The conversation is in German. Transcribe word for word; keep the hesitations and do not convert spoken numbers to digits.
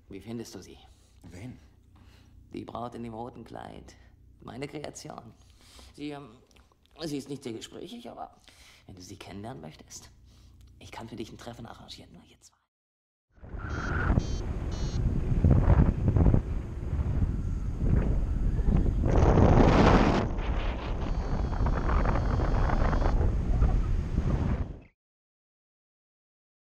Wie findest du sie? Wen? Die Braut in dem roten Kleid. Meine Kreation. Sie, ähm, sie ist nicht sehr gesprächig, aber wenn du sie kennenlernen möchtest, ich kann für dich ein Treffen arrangieren, nur ihr zwei.